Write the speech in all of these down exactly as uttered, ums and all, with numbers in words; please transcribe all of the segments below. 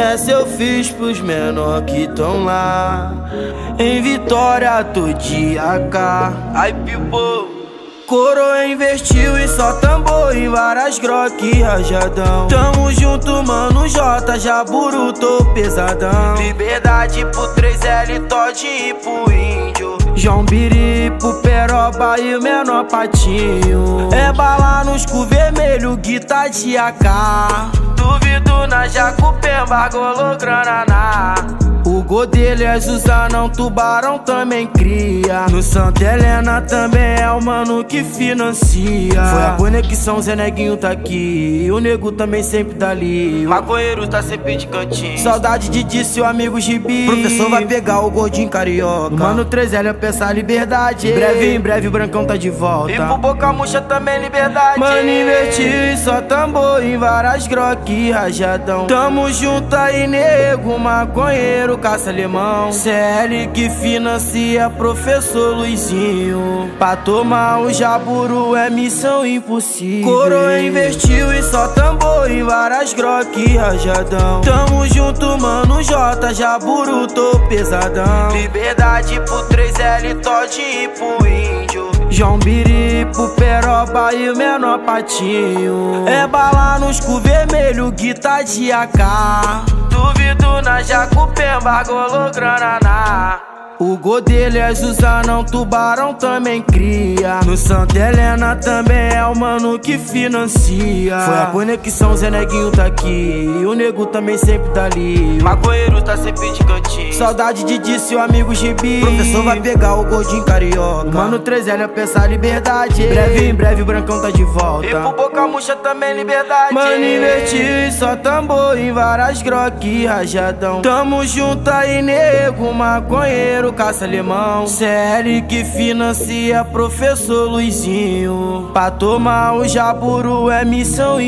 Essa eu fiz pros menor que tão lá em Vitória, tô de A K. Ai, pipo. Coroa investiu em só tambor, em várias Glock e rajadão. Tamo junto, mano, J, Jaburu, tô pesadão. Liberdade pro três L, Todd e pro índio. João Biri, pro Peroba e o menor patinho. É bala no escuro vermelho, guitarra de A K. Duvido na Jacupemba, golograna na. O gol dele é Zuzanão, Tubarão também cria. No Santa Helena também é o mano que financia. Foi a conexão, Zé Neguinho tá aqui, e o nego também sempre tá ali. O maconheiro tá sempre de cantinho. Saudade de disse o amigo Gibi. Professor vai pegar o gordinho carioca. O mano três L é peça liberdade. Em breve, em breve o Brancão tá de volta. E pro Boca Murcha também liberdade. Mano, investi só tambor, em várias Glock e rajadão. Tamo junto aí, nego, maconheiro, caça alemão. C L que financia professor Luizinho. Pra tomar o Jaburu é missão impossível. Coroa investiu em só tambor, em várias Glock e rajadão. Tamo junto, mano, J, Jaburu, tô pesadão. Liberdade pro três L, Todd e pro índio. João Biri, pro Peroba e o menor patinho. É bala no escuro vermelho, guitarra de A K. Duvido na Jacupemba, golograna na. O gol dele é Zuzanão, Tubarão também cria. No Santa Helena também é o mano que financia. Foi a conexão, Zé Neguinho tá aqui, e o nego também sempre tá ali. Maconheiro tá sempre de cantinho. Saudade de disse o amigo Gibi. Professor vai pegar o gordinho carioca. O mano três L é peça liberdade. Em breve, em breve o Brancão tá de volta. E pro Boca Murcha também liberdade. Mano, investi só tambor, em várias Glock e rajadão. Tamo junto aí, nego, maconheiro, caça alemão. C L que financia professor Luizinho. Pra tomar o Jaburu é missão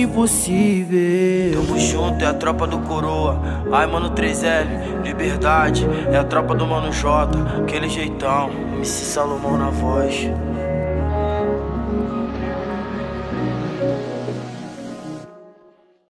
impossível. Tamo junto, é a tropa do Coroa. Ai, mano três L, liberdade. É a tropa do mano J, aquele jeitão. M C Salomão na voz.